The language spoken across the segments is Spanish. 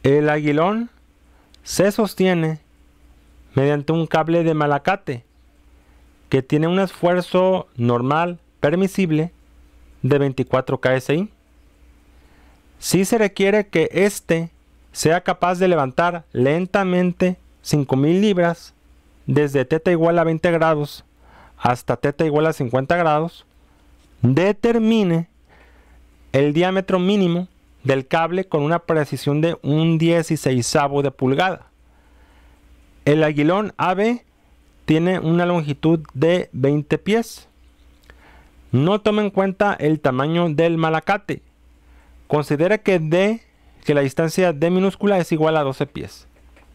El aguilón se sostiene mediante un cable de malacate que tiene un esfuerzo normal permisible de 24 kSI. Si se requiere que éste sea capaz de levantar lentamente 5000 libras desde θ igual a 20 grados hasta θ igual a 50 grados, determine el diámetro mínimo del cable con una precisión de 1/16 de pulgada. El aguilón AB tiene una longitud de 20 pies. No tome en cuenta el tamaño del malacate. Considera que la distancia D minúscula es igual a 12 pies.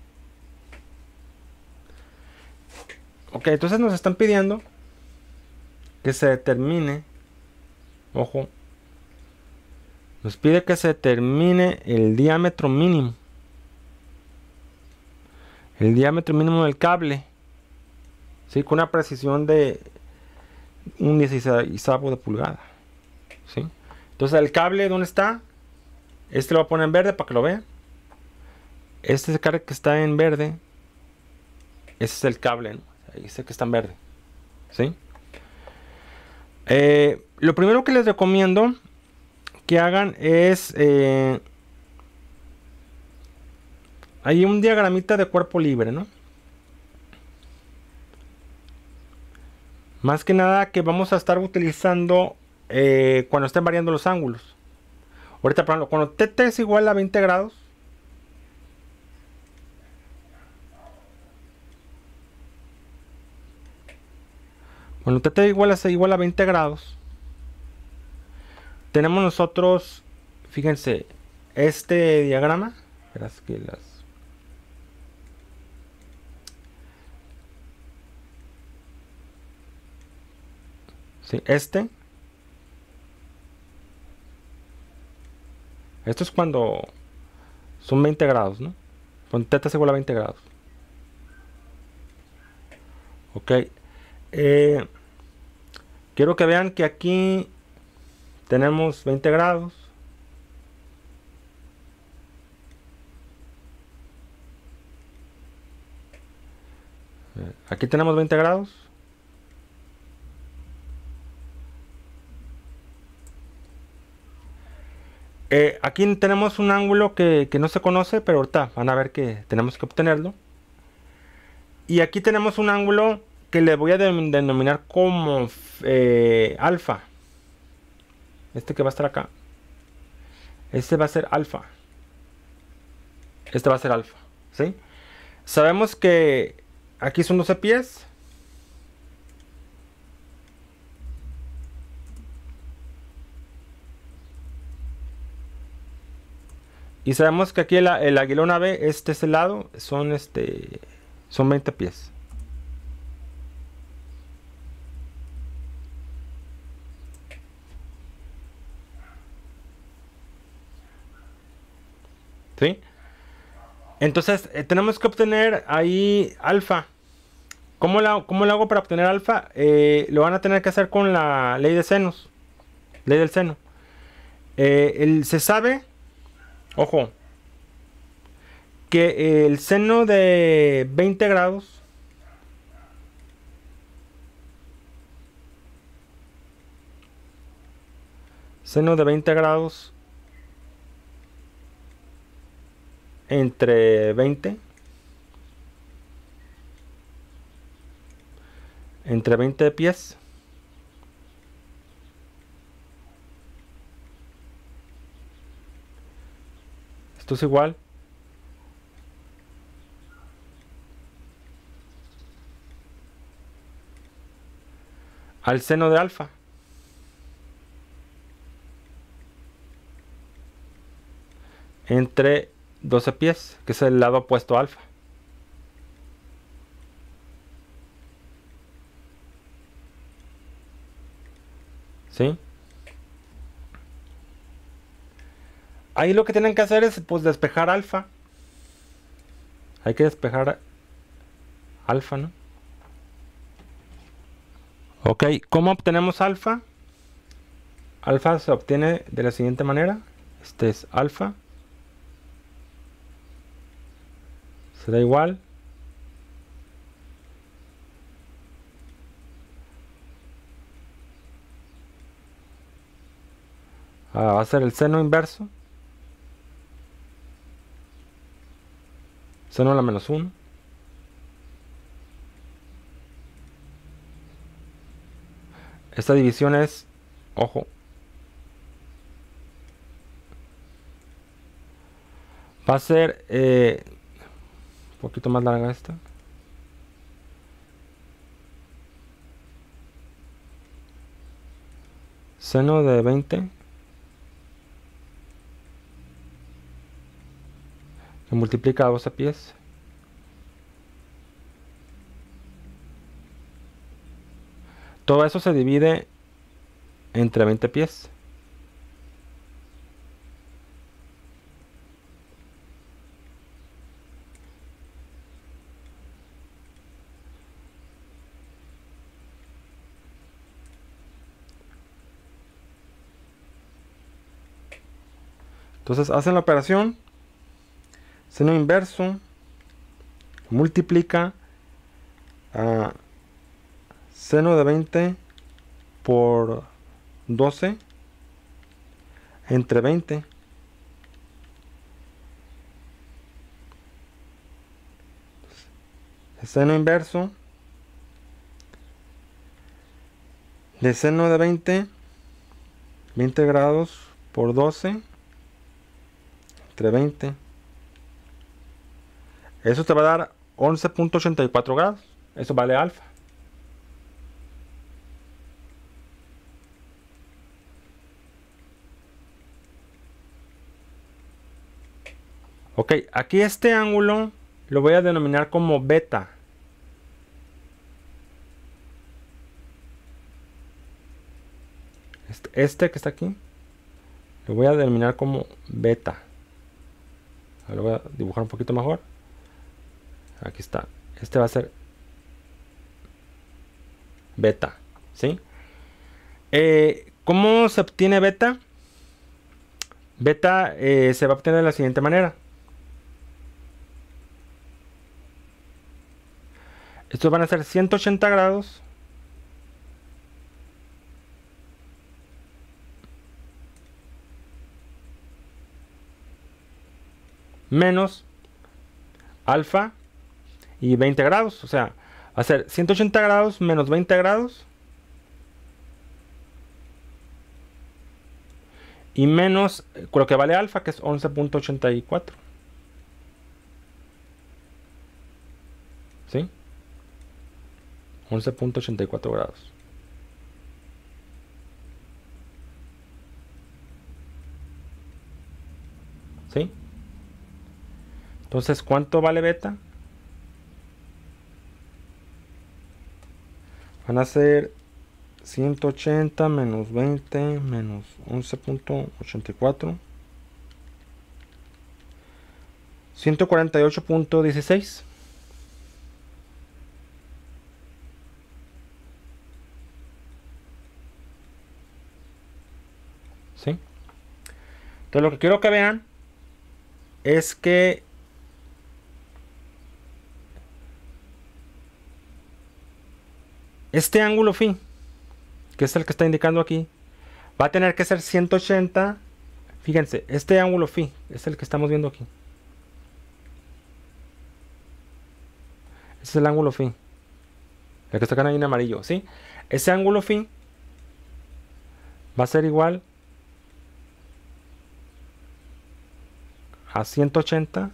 Ok, entonces nos están pidiendo que se determine, ojo, nos pide que se determine el diámetro mínimo. El diámetro mínimo del cable, ¿sí? Con una precisión de 1/16 de pulgada, ¿sí? Entonces el cable, ¿dónde está? Este lo voy a poner en verde para que lo vean. Este es el cable que está en verde. Ese es el cable, ¿no? Ahí dice que está en verde, ¿sí? Lo primero que les recomiendo que hagan es hay un diagramita de cuerpo libre, ¿no? Más que nada que vamos a estar utilizando cuando estén variando los ángulos. Ahorita, por ejemplo, cuando θ es igual a 20 grados, cuando θ igual a 20 grados, tenemos nosotros, fíjense, este diagrama. Verás que sí, esto es cuando son 20 grados, ¿no? Cuando θ es igual a 20 grados. Ok. Quiero que vean que aquí tenemos 20 grados. Aquí tenemos 20 grados. Aquí tenemos un ángulo que no se conoce, pero ahorita van a ver que tenemos que obtenerlo. Y aquí tenemos un ángulo que le voy a denominar como alfa. Este que va a estar acá. Este va a ser alfa. Este va a ser alfa, ¿sí? Sabemos que aquí son 12 pies. Y sabemos que aquí el aguilón AB, este es el lado, son 20 pies. ¿Sí? Entonces tenemos que obtener ahí alfa. ¿Cómo lo hago para obtener alfa? Lo van a tener que hacer con la ley de senos. Ley del seno. Se sabe, ojo, que el seno de 20 grados entre 20 pies esto es igual al seno de alfa entre 12 pies, que es el lado opuesto a alfa. ¿Sí? Ahí lo que tienen que hacer es pues despejar alfa. Hay que despejar alfa, ¿no? Ok, ¿cómo obtenemos alfa? Alfa se obtiene de la siguiente manera. Este es alfa será igual va a ser el seno inverso, seno a la menos 1, esta división es, ojo, va a ser un poquito más larga esta. Seno de 20 que multiplica a 12 pies. Todo eso se divide entre 20 pies. Entonces hacen la operación, seno inverso multiplica a seno de 20 por 12 entre 20. El seno inverso de seno de 20 grados por 12 entre 20. Eso te va a dar 11.84 grados. Eso vale alfa. Ok, aquí este ángulo lo voy a denominar como beta. Este que está aquí, lo voy a denominar como beta. Lo voy a dibujar un poquito mejor. Aquí está. Este va a ser beta, ¿sí? ¿Cómo se obtiene beta? Beta se va a obtener de la siguiente manera. Estos van a ser 180 grados menos alfa y 20 grados. O sea, va a ser 180 grados menos 20 grados y menos lo que vale alfa, que es 11.84. ¿Sí? 11.84 grados. ¿Sí? Entonces, ¿cuánto vale beta? Van a ser 180 menos 20 menos 11.84. 148.16. ¿Sí? Entonces lo que quiero que vean es que este ángulo phi, que es el que está indicando aquí, va a tener que ser 180. Fíjense, este ángulo phi es el que estamos viendo aquí. Ese es el ángulo phi. El que está acá ahí en amarillo, ¿sí? Ese ángulo phi va a ser igual a 180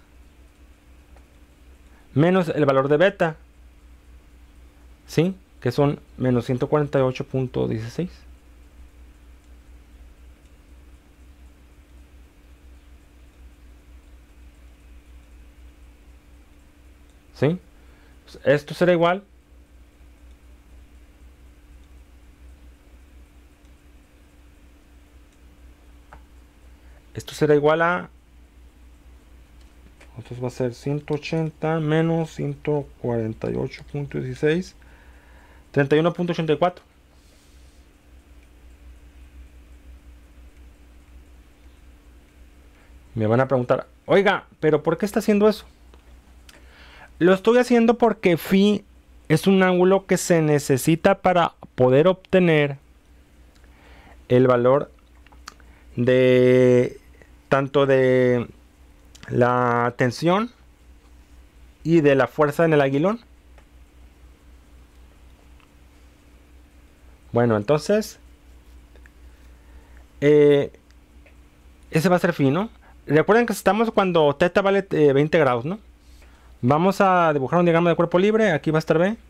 menos el valor de beta, ¿sí? Que son menos 148.16. ¿Sí? Esto será igual a, entonces va a ser 180 menos 148.16, 31.84. Me van a preguntar, oiga, pero ¿por qué está haciendo eso? Lo estoy haciendo porque phi es un ángulo que se necesita para poder obtener el valor de tanto de la tensión y de la fuerza en el aguilón. Bueno, entonces ese va a ser phi, ¿no? Recuerden que estamos cuando θ vale 20 grados, ¿no? Vamos a dibujar un diagrama de cuerpo libre. Aquí va a estar B.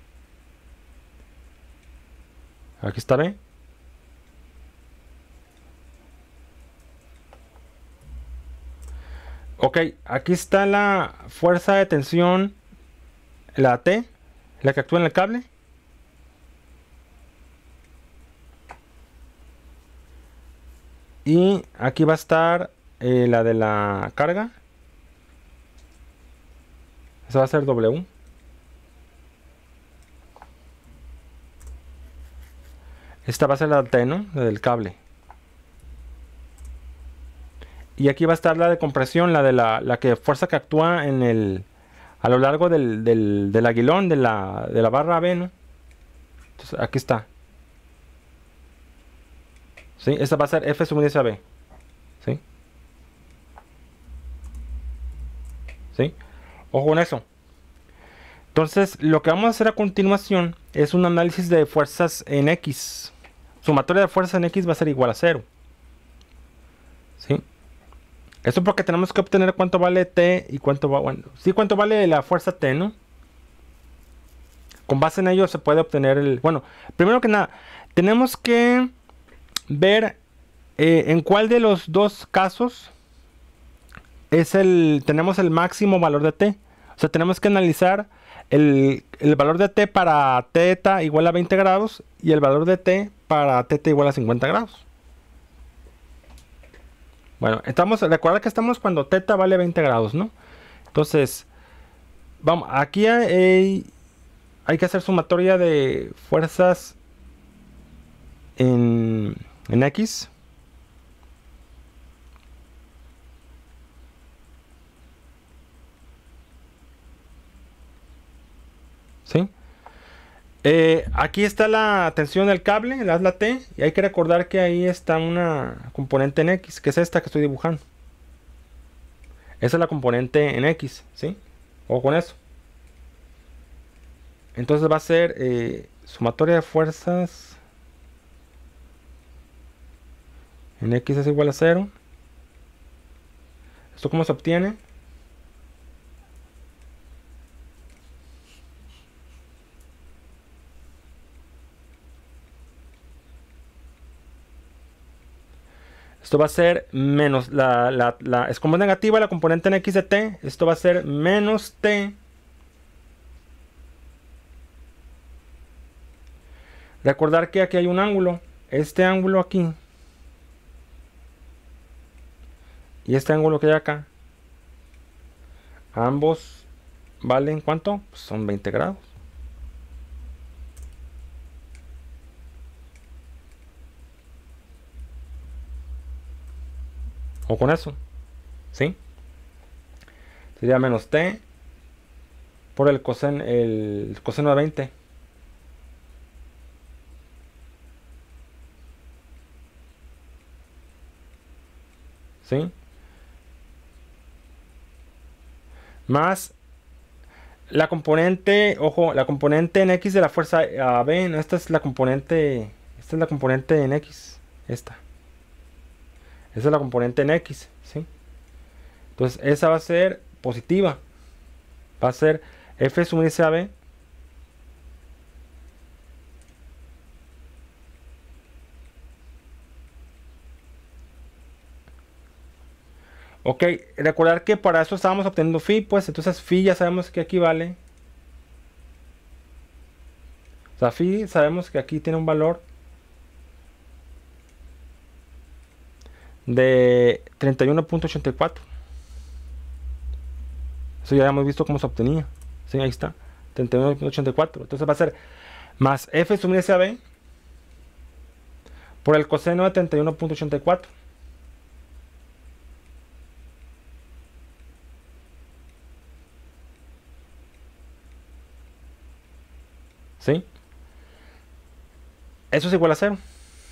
Aquí está B. Ok, aquí está la fuerza de tensión, la T, la que actúa en el cable. Y aquí va a estar la de la carga. Esa va a ser W. Esta va a ser la T, ¿no? La del cable. Y aquí va a estar la de compresión, la de la que fuerza que actúa en el a lo largo del aguilón de la barra B, ¿no? Entonces aquí está. ¿Sí? Esta va a ser F sub índice a B. ¿Sí? ¿Sí? Ojo con eso. Entonces, lo que vamos a hacer a continuación es un análisis de fuerzas en X. Sumatoria de fuerzas en X va a ser igual a 0. ¿Sí? Eso porque tenemos que obtener cuánto vale T y cuánto va, bueno, sí, cuánto vale la fuerza T, ¿no? Con base en ello se puede obtener el, bueno, primero que nada, tenemos que ver en cuál de los dos casos tenemos el máximo valor de T. O sea, tenemos que analizar el valor de T para θ igual a 20 grados y el valor de T para θ igual a 50 grados. Bueno, recuerda que estamos cuando θ vale 20 grados, ¿no? Entonces, vamos, aquí hay que hacer sumatoria de fuerzas en X. ¿Sí? Aquí está la tensión del cable, la T, y hay que recordar que ahí está una componente en X, que es esta que estoy dibujando. Esa es la componente en X, ¿sí? Ojo con eso. Entonces va a ser sumatoria de fuerzas en X es igual a 0. ¿Esto cómo se obtiene? Esto va a ser menos es como negativa la componente en X de T. Esto va a ser menos T. Recordar que aquí hay un ángulo. Este ángulo aquí. Y este ángulo que hay acá. Ambos valen ¿cuánto? Pues son 20 grados. O con eso. ¿Sí? Sería menos T por el coseno de 20. ¿Sí? Más la componente, ojo, la componente en X de la fuerza AB, no, esta es la componente en X, esta. Esa es la componente en X, ¿sí? Entonces esa va a ser positiva. Va a ser F sub índice AB. Ok, recordar que para eso estábamos obteniendo phi, pues entonces phi ya sabemos que aquí vale. O sea, phi sabemos que aquí tiene un valor de 31.84. Eso ya hemos visto cómo se obtenía. Sí, ahí está. 31.84. Entonces va a ser más F sub índice AB por el coseno de 31.84. ¿Sí? Eso es igual a 0.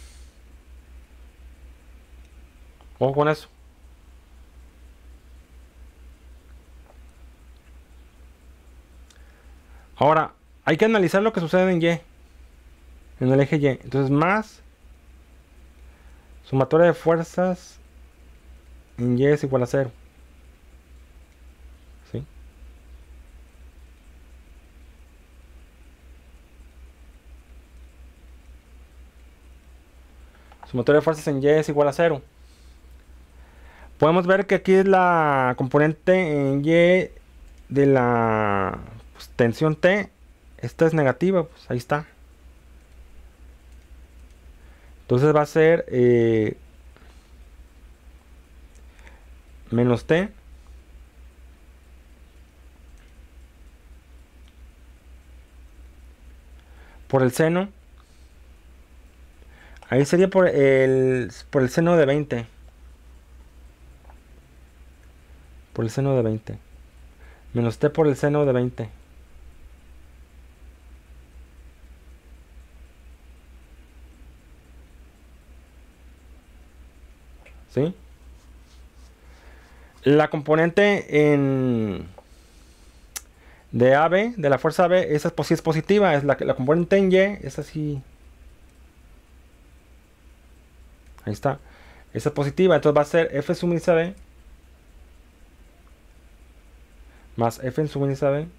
Ojo con eso. Ahora, hay que analizar lo que sucede en Y. En el eje Y. Entonces, más sumatoria de fuerzas en Y es igual a 0. ¿Sí? Sumatoria de fuerzas en Y es igual a 0. Podemos ver que aquí es la componente en Y de la tensión T. Esta es negativa, pues ahí está. Entonces va a ser menos T por el seno. Ahí sería por el seno de 20. Por el seno de 20. Menos T por el seno de 20. ¿Sí? La componente de AB, de la fuerza AB, esa sí es positiva. Es la componente en Y, esa sí. Ahí está. Esa es positiva. Entonces va a ser F sub índice AB más F en sub índice AB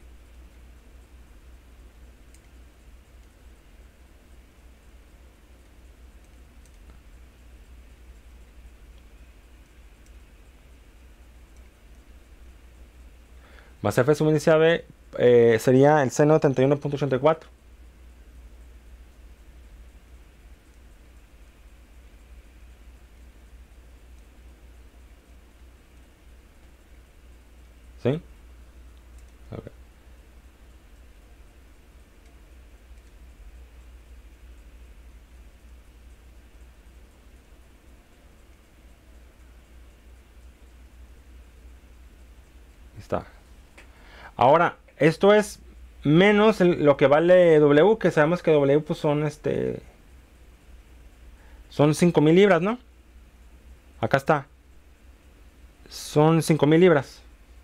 más F sub índice AB sería el seno de 31.84. ¿Sí? Okay. Está. Ahora, esto es menos lo que vale W, que sabemos que W pues son son 5.000 libras, ¿no? Acá está. Son 5.000 libras.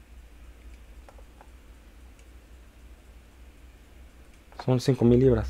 Son 5.000 libras.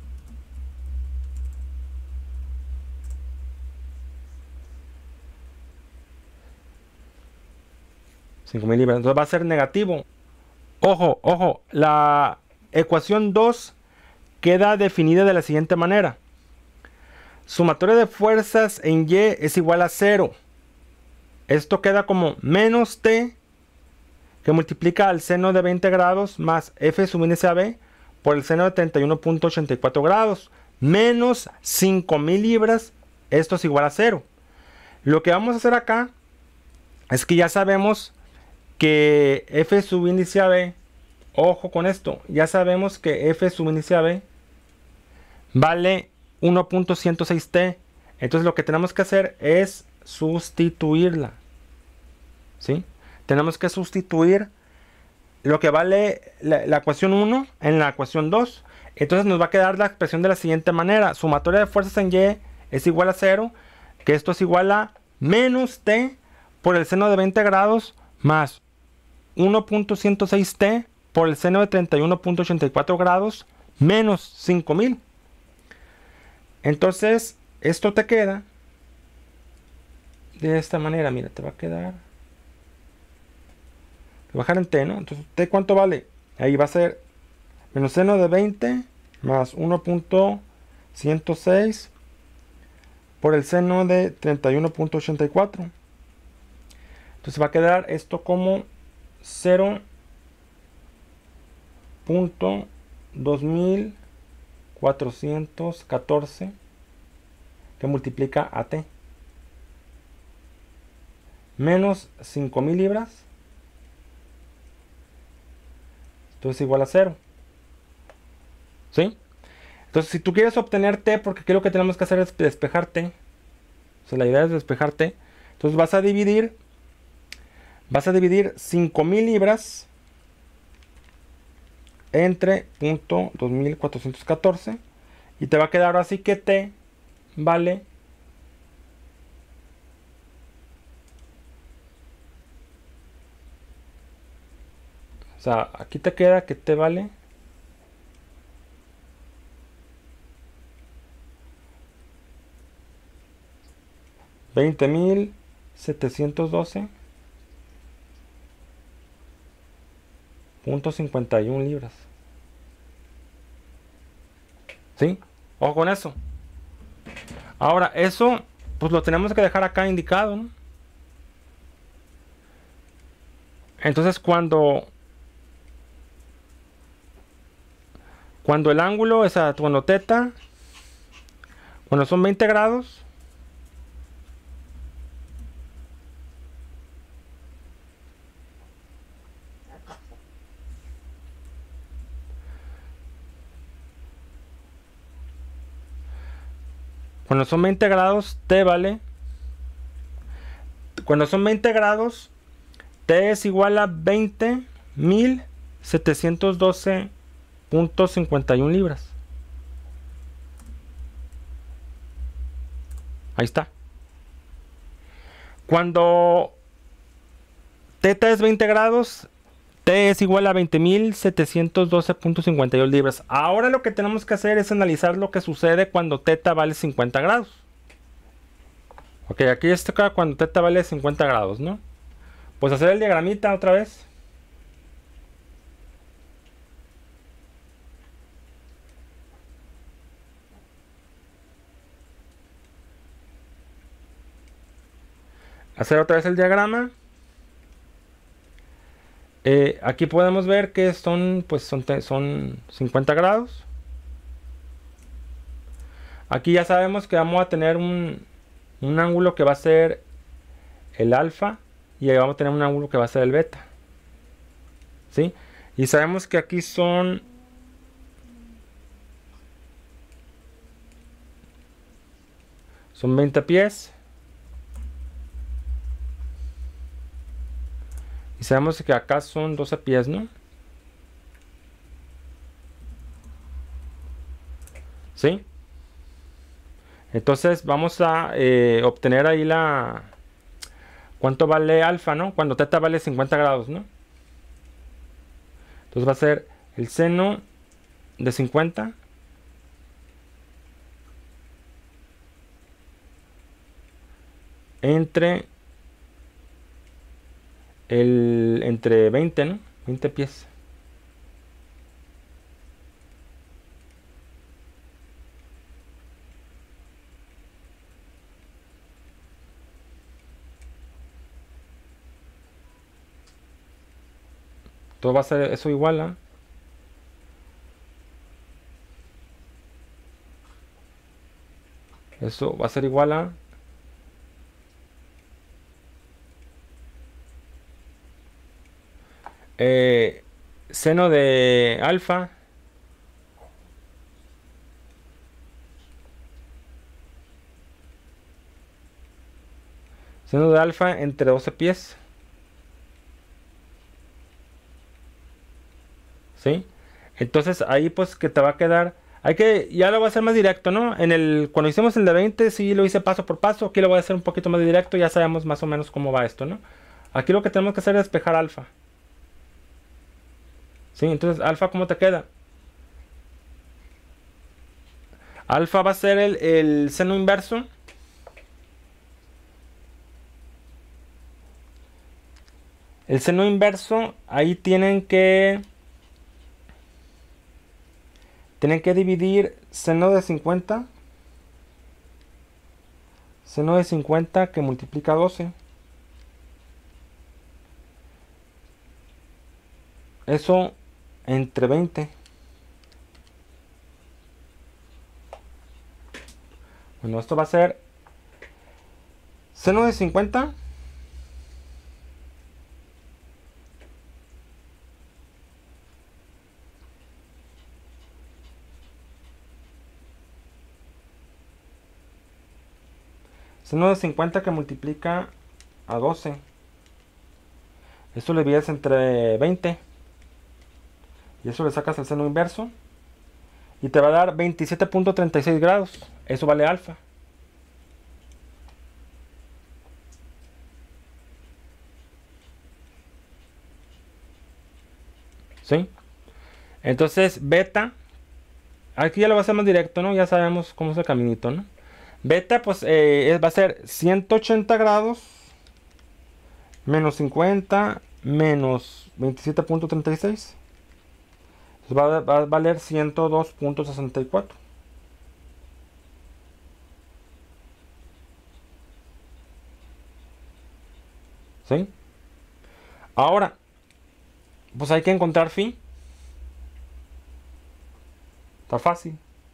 Entonces va a ser negativo. Ojo, ojo. La ecuación 2 queda definida de la siguiente manera. Sumatoria de fuerzas en Y es igual a 0. Esto queda como menos T, que multiplica al seno de 20 grados más F sub índice AB por el seno de 31.84 grados menos 5.000 libras. Esto es igual a 0. Lo que vamos a hacer acá es que ya sabemos que F sub índice AB, ojo con esto, ya sabemos que F sub índice AB vale 1.106T. Entonces lo que tenemos que hacer es sustituirla. ¿Sí? Tenemos que sustituir lo que vale la ecuación 1 en la ecuación 2. Entonces nos va a quedar la expresión de la siguiente manera. Sumatoria de fuerzas en Y es igual a 0. Que esto es igual a menos T por el seno de 20 grados más 1.106T por el seno de 31.84 grados menos 5.000. Entonces esto te queda de esta manera. Mira, te va a quedar... bajar en T, ¿no? Entonces, ¿T cuánto vale? Ahí va a ser menos seno de 20 más 1.106 por el seno de 31.84. Entonces va a quedar esto como 0.2414 que multiplica a T menos 5.000 libras. Esto es igual a 0. ¿Sí? Entonces, si tú quieres obtener T, porque aquí lo que tenemos que hacer es despejar T. O sea, la idea es despejar T. Entonces vas a dividir 5.000 libras entre punto 2414 y te va a quedar así que T vale o sea, aquí te queda que T vale 20.712.51 libras. ¿Sí? Ojo con eso. Ahora, eso pues lo tenemos que dejar acá indicado, ¿no? Entonces cuando el ángulo, o sea, cuando teta, cuando son 20 grados, cuando son 20 grados, T vale. Cuando son 20 grados, T es igual a 20.712.51 libras. Ahí está. Cuando teta es 20 grados, T es igual a 20.712.52 libras. Ahora lo que tenemos que hacer es analizar lo que sucede cuando teta vale 50 grados. Ok, aquí está cuando teta vale 50 grados, ¿no? Pues hacer el diagramita otra vez. Hacer otra vez el diagrama. Aquí podemos ver que son 50 grados. Aquí ya sabemos que vamos a tener un ángulo que va a ser el alfa y ahí vamos a tener un ángulo que va a ser el beta. ¿Sí? Y sabemos que aquí son son 20 pies. Y sabemos que acá son 12 pies, ¿no? ¿Sí? Entonces vamos a obtener ahí ¿cuánto vale alfa, no? Cuando teta vale 50 grados, ¿no? Entonces va a ser el seno de 50 entre 20, ¿no? 20 pies. Todo va a ser eso igual a eso va a ser igual a seno de alfa entre 12 pies. ¿Sí? Entonces ahí pues que te va a quedar. Ya lo voy a hacer más directo, ¿no? Cuando hicimos el de 20, sí lo hice paso por paso. Aquí lo voy a hacer un poquito más directo. Ya sabemos más o menos cómo va esto, ¿no? Aquí lo que tenemos que hacer es despejar alfa. ¿Sí? Entonces, alfa, ¿cómo te queda? Alfa va a ser el seno inverso. El seno inverso, ahí tienen que dividir seno de 50. Seno de 50 que multiplica 12. Eso entre 20. Bueno, esto va a ser seno de 50 seno de 50 que multiplica a 12. Esto lo divides entre 20. Y eso le sacas el seno inverso. Y te va a dar 27.36 grados. Eso vale alfa. ¿Sí? Entonces, beta. Aquí ya lo va a hacer más directo, ¿no? Ya sabemos cómo es el caminito, ¿no? Beta, pues va a ser 180 grados menos 50 menos 27.36. Va a valer 102.64. ¿Sí? Ahora, pues hay que encontrar phi. Está fácil.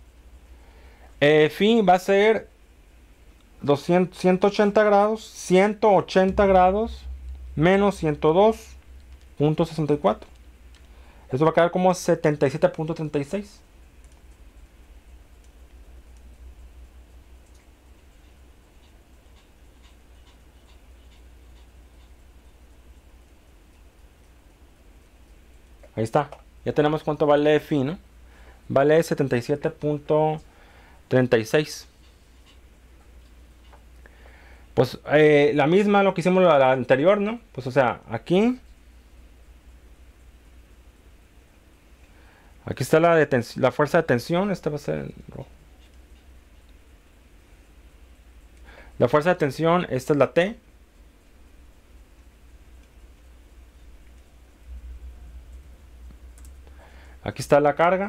Phi va a ser 180 grados, 180 grados menos 102.64. Eso va a quedar como 77.36. Ahí está. Ya tenemos cuánto vale phi, ¿no? Vale 77.36. Pues la misma lo que hicimos la anterior, ¿no? Pues o sea, aquí está la fuerza de tensión. Esta va a ser en rojo. La fuerza de tensión, esta es la T. Aquí está la carga.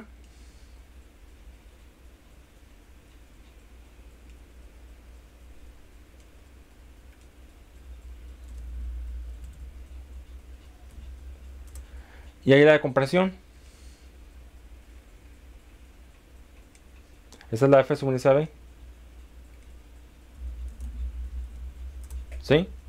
Y ahí la de compresión. Esa es la F sub índice B. ¿Sí?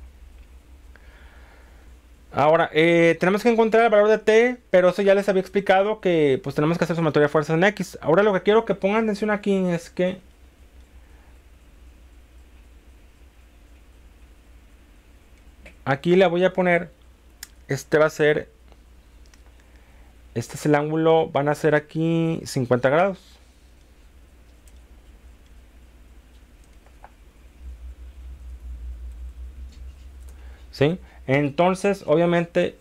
Ahora, tenemos que encontrar el valor de T, pero eso ya les había explicado que pues tenemos que hacer sumatoria de fuerzas en X. Ahora lo que quiero que pongan atención aquí es que aquí le voy a poner, este va a ser, este es el ángulo, van a ser aquí 50 grados. ¿Sí? Entonces, obviamente,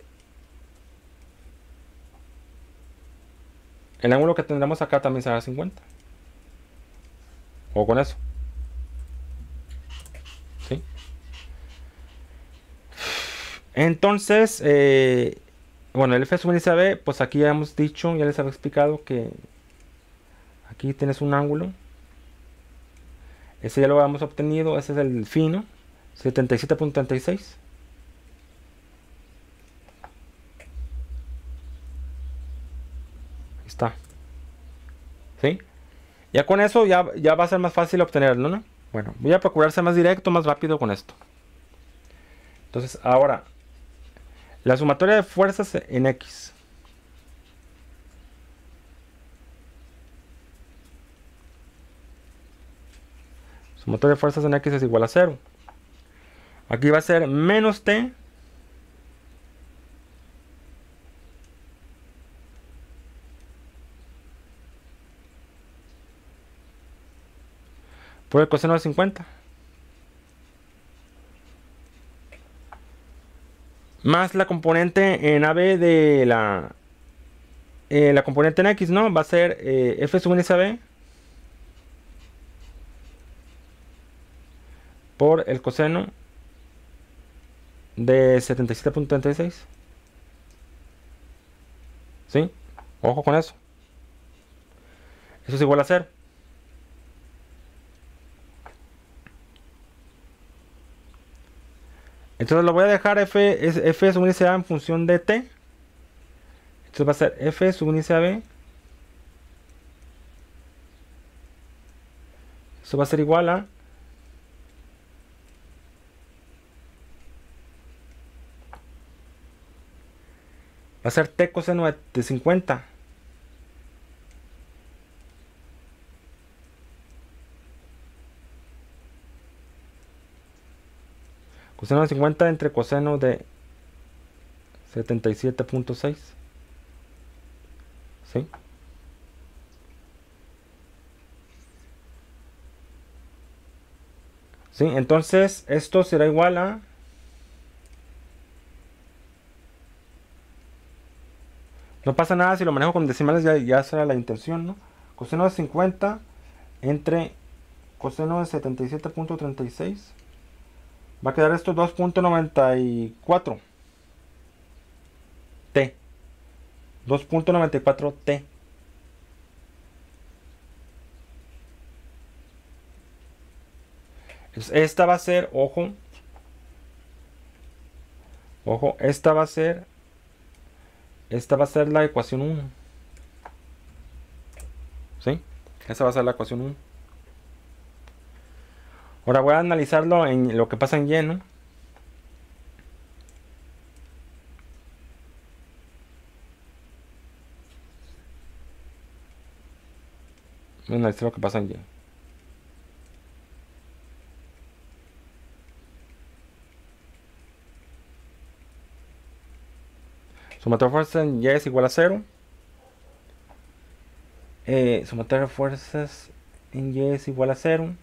el ángulo que tendremos acá también será 50. O con eso. ¿Sí? Entonces, bueno, el F sub índice B, pues aquí ya hemos dicho, ya les había explicado que aquí tienes un ángulo. Ese ya lo habíamos obtenido, ese es el fino, 77.36. Ahí está. ¿Sí? Ya con eso ya va a ser más fácil obtenerlo, ¿no? Bueno, voy a procurar ser más directo, más rápido con esto. Entonces, ahora, la sumatoria de fuerzas en X. Sumatoria de fuerzas en X es igual a 0. Aquí va a ser menos T por el coseno de 50. Más la componente en AB de la componente en X, ¿no? Va a ser F sub índice B por el coseno de 77.36. ¿Sí? Ojo con eso. Eso es igual a 0. Entonces lo voy a dejar F sub índice A en función de T. Entonces va a ser F sub índice AB. Eso va a ser igual a va a ser T coseno de 50. Coseno de 50 entre coseno de 77.6. ¿Sí? ¿Sí? Entonces esto será igual a... No pasa nada si lo manejo con decimales, ya será la intención, ¿no? Coseno de 50 entre coseno de 77.36. Va a quedar esto 2.94 T. 2.94 T. Esta va a ser, ojo, esta va a ser la ecuación 1. ¿Sí? Esta va a ser la ecuación 1. Ahora voy a analizarlo en lo que pasa en Y, ¿no? Voy a analizar lo que pasa en Y. Sumatoria de fuerzas en Y es igual a 0. Sumatoria de fuerzas en Y es igual a 0.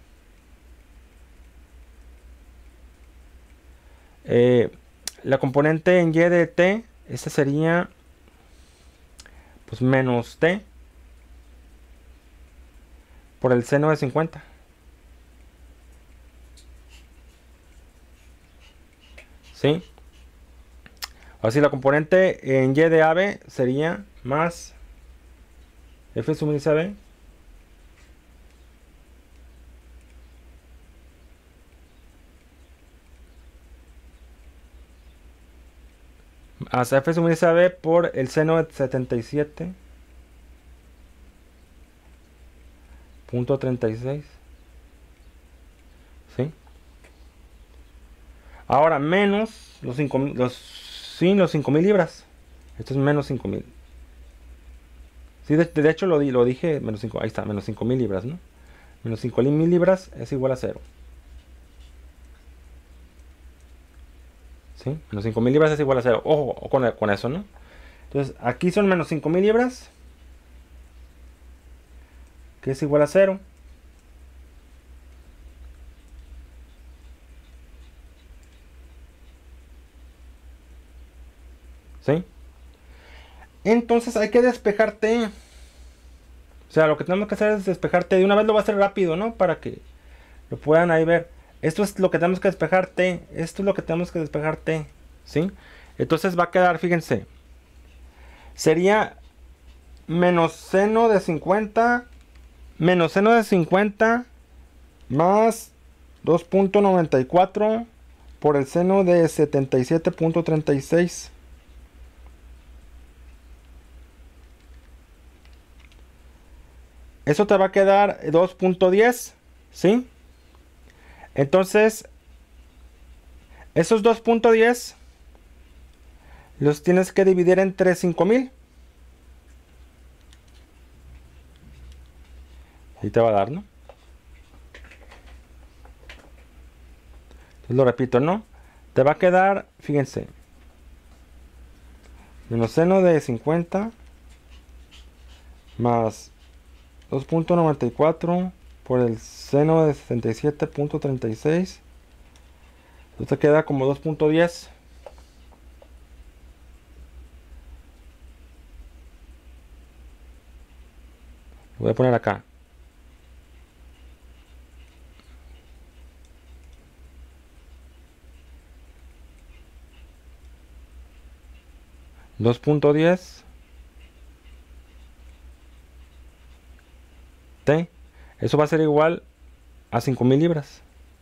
La componente en Y de T, esta sería pues menos T por el seno de 50. ¿Sí? Así la componente en Y de AB sería más F sub índice AB más F sub índice AB por el seno de 77.36. ¿Sí? Ahora menos los 5.000, los 5.000 libras. Esto es menos 5.000. Sí, de hecho lo dije, menos 5, ahí está, menos 5.000 libras, ¿no? Menos 5.000 libras es igual a 0. ¿Sí? Menos 5.000 libras es igual a 0. Ojo con eso, ¿no? Entonces, aquí son menos 5.000 libras, que es igual a 0. ¿Sí? Entonces hay que despejarte. O sea, lo que tenemos que hacer es despejarte. De una vez lo va a hacer rápido, ¿no? Para que lo puedan ahí ver. Esto es lo que tenemos que despejarte. Esto es lo que tenemos que despejarte. ¿Sí? Entonces va a quedar, fíjense. Sería menos seno de 50. Menos seno de 50 más 2.94 por el seno de 77.36. Eso te va a quedar 2.10. ¿Sí? Entonces, esos 2.10 los tienes que dividir entre 5.000. Y te va a dar, ¿no? Entonces lo repito, ¿no? Te va a quedar, fíjense, menos seno de 50 más 2.94 por el seno de 77.36. Entonces te queda como 2.10. Lo voy a poner acá. $2.10 T. Eso va a ser igual a 5.000 libras.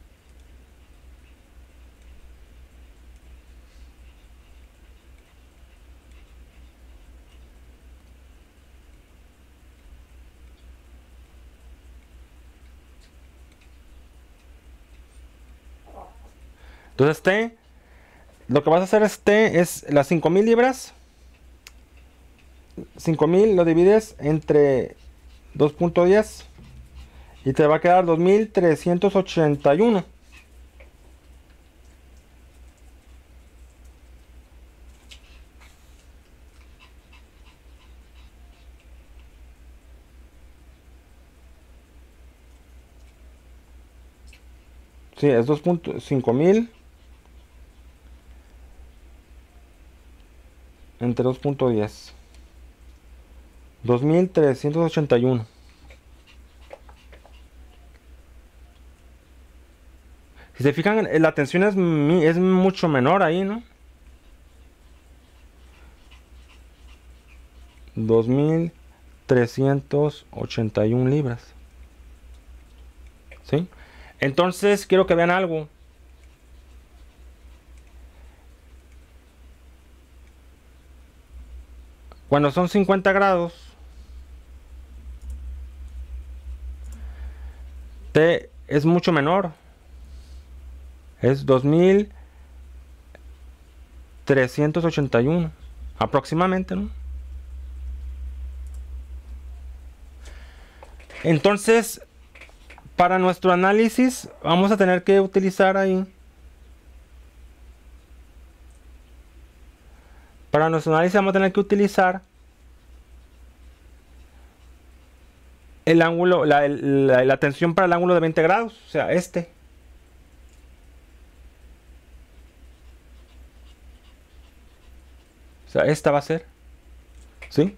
Entonces T, lo que vas a hacer es T es las 5.000 libras. 5.000 lo divides entre 2.10 y te va a quedar 2.381. Sí, es 2.5000 entre 2.10. 2381. Si se fijan, la tensión es mucho menor ahí, ¿no? 2381 libras. ¿Sí? Entonces, quiero que vean algo. Cuando son 50 grados, T es mucho menor. Es 2381 aproximadamente, ¿no? Entonces, para nuestro análisis, vamos a tener que utilizar ahí. Para nuestro análisis vamos a tener que utilizar el ángulo, la tensión para el ángulo de 20 grados, o sea, este. O sea, esta va a ser. ¿Sí?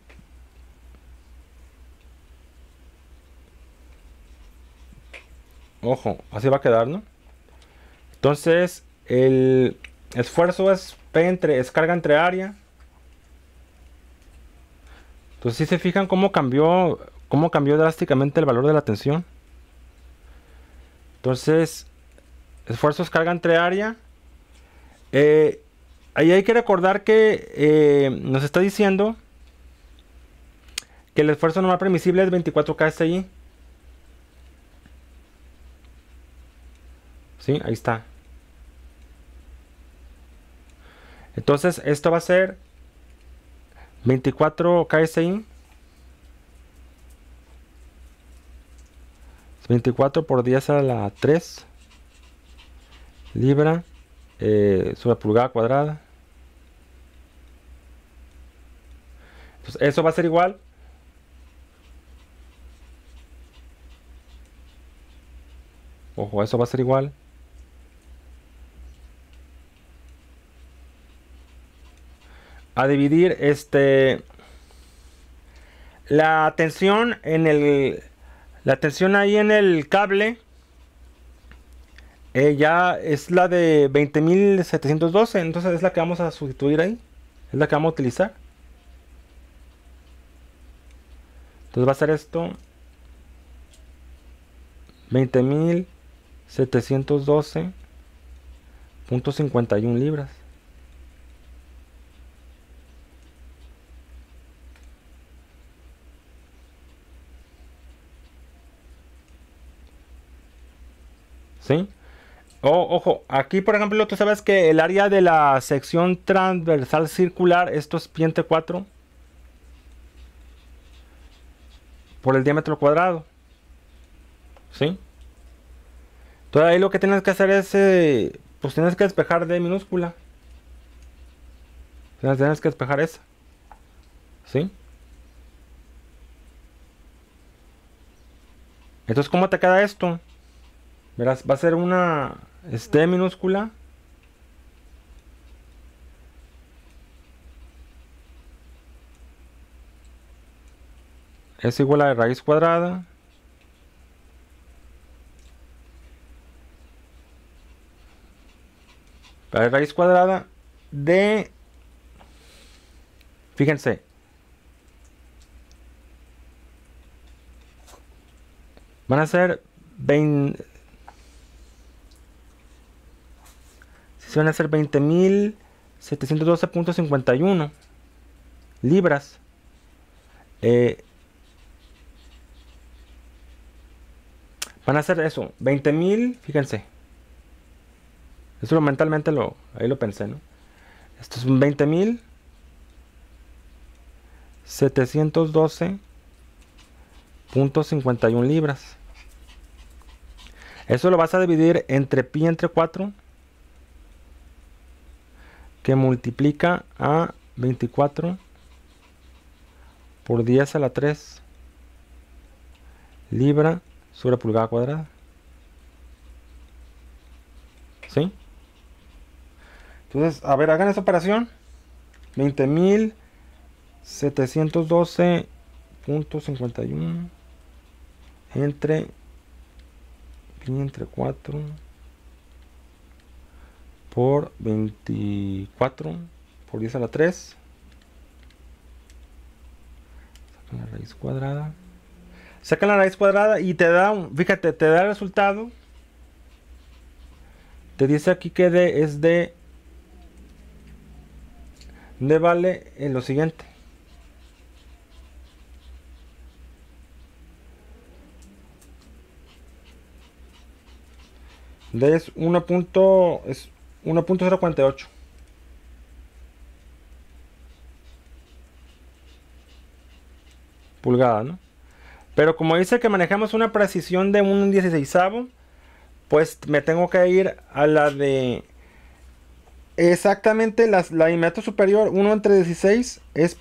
Ojo, así va a quedar, ¿no? Entonces, el esfuerzo es es carga entre área. Entonces, si se fijan cómo cambió drásticamente el valor de la tensión. Entonces, esfuerzo es carga entre área. Ahí hay que recordar que nos está diciendo que el esfuerzo normal permisible es 24 kSI. ¿Sí? Ahí está. Entonces, esto va a ser 24 kSI. 24 por 10 a la 3 libra sobre pulgada cuadrada. Entonces, eso va a ser igual. Ojo, eso va a ser igual a dividir la tensión la tensión ahí en el cable ya es la de 20.712, entonces es la que vamos a sustituir ahí, es la que vamos a utilizar. Entonces va a ser esto 20.712.51 libras. ¿Sí? Ojo, aquí por ejemplo, tú sabes que el área de la sección transversal circular, esto es pi entre 4 por el diámetro cuadrado. ¿Sí? Entonces ahí lo que tienes que hacer es, pues tienes que despejar D minúscula. Tienes que despejar esa. ¿Sí? Entonces, ¿cómo te queda esto? Verás, va a ser una D minúscula. Es igual a raíz cuadrada. La raíz cuadrada de... Fíjense. Van a ser 20... Si van a ser 20.712.51 libras. Van a ser eso, 20.000, fíjense. Eso mentalmente ahí lo pensé, ¿no? Esto es un 20.712.51 libras. Eso lo vas a dividir entre pi entre 4, que multiplica a 24 por 10 a la 3 libra sobre pulgada cuadrada. ¿Sí? Entonces, a ver, hagan esa operación. 20.712.51 entre pi entre 4 por 24 por 10 a la 3. Sacan la raíz cuadrada. Sacan la raíz cuadrada y te da fíjate, te da el resultado. Te dice aquí que D es D vale en lo siguiente. D es 1.048. Pulgada, ¿no? Pero como dice que manejamos una precisión de 1/16, pues me tengo que ir a la de exactamente la diámetro superior. 1 entre 16 es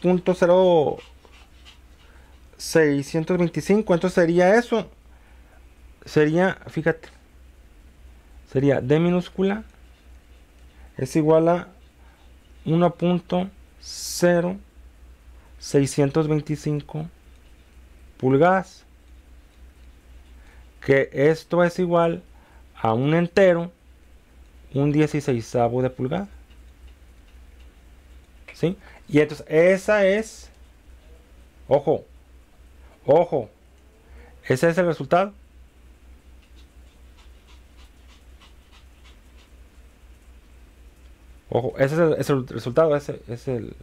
0.0625. Entonces sería eso. Sería, fíjate, sería D minúscula es igual a 1.0625 pulgadas, que esto es igual a un entero, 1/16 de pulgada. ¿Sí? Y entonces esa es, ojo, ese es el resultado. Ojo, ese es el resultado, ese es el...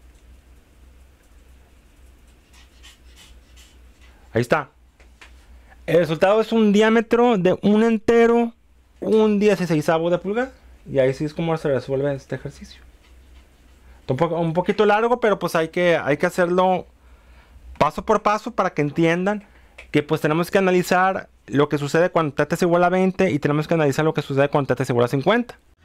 Ahí está. El resultado es un diámetro de un entero, 1/16 de pulgada. Y ahí sí es como se resuelve este ejercicio. Un poquito largo, pero pues hay que hacerlo paso por paso para que entiendan que pues tenemos que analizar lo que sucede cuando t es igual a 20 y tenemos que analizar lo que sucede cuando t es igual a 50.